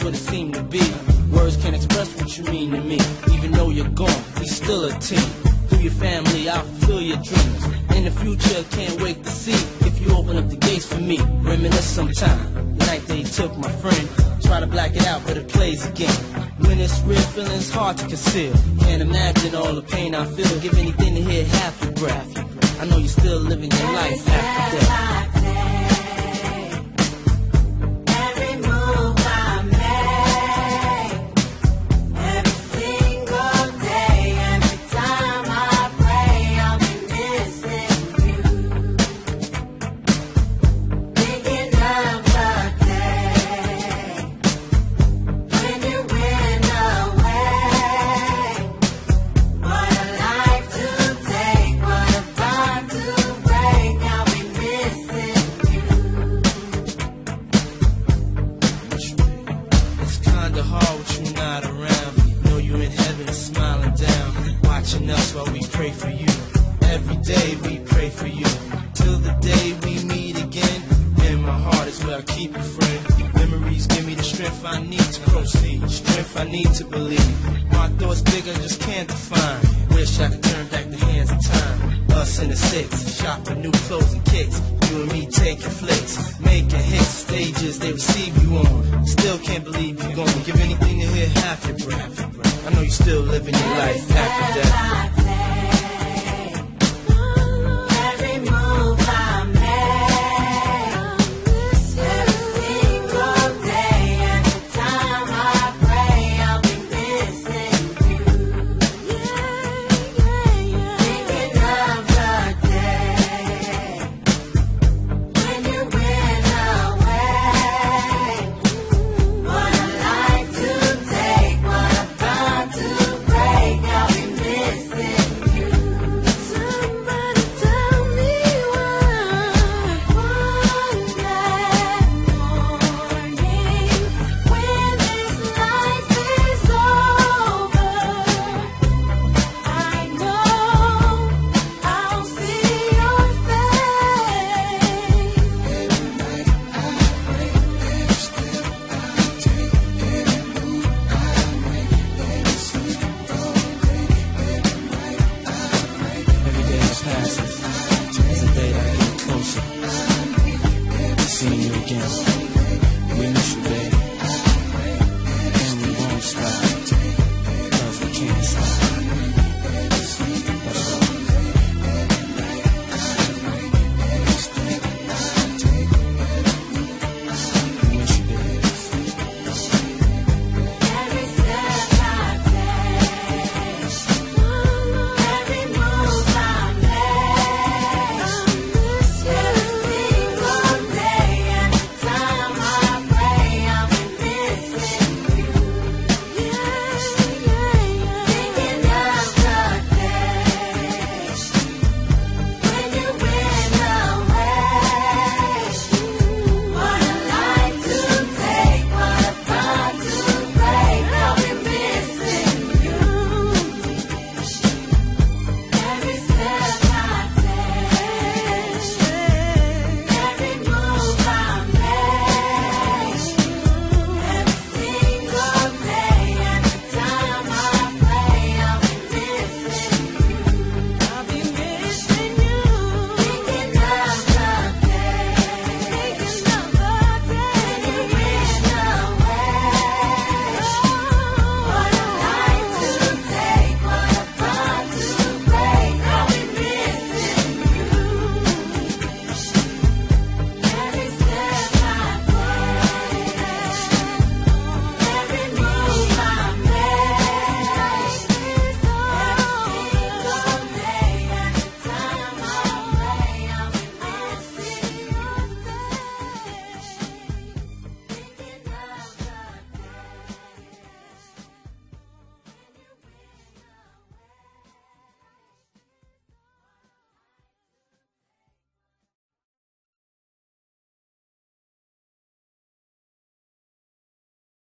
what it seemed to be. Words can't express what you mean to me. Even though you're gone, we still a team. Through your family, I'll fulfill your dreams. In the future, can't wait to see if you open up the gates for me. Reminisce sometime, the night they took my friend. Try to black it out, but it plays again. When it's real, feeling's hard to conceal. Can't imagine all the pain I feel. Give anything to hear half your breath. I know you're still living your life after death. Hard with you not around. Know you in heaven smiling down, watching us while we pray for you. Every day we pray for you, till the day we meet again. In my heart is where I keep you, friend. Memories give me the strength I need to proceed, strength I need to believe. My thoughts bigger, just can't define. Wish I could turn back the hands of time. Us in the six, shopping new clothes and kicks. You and me taking flicks, making hits, stages they receive you on. Still can't believe you're gonna give anything to hear half your breath. I know you're still living your life after death.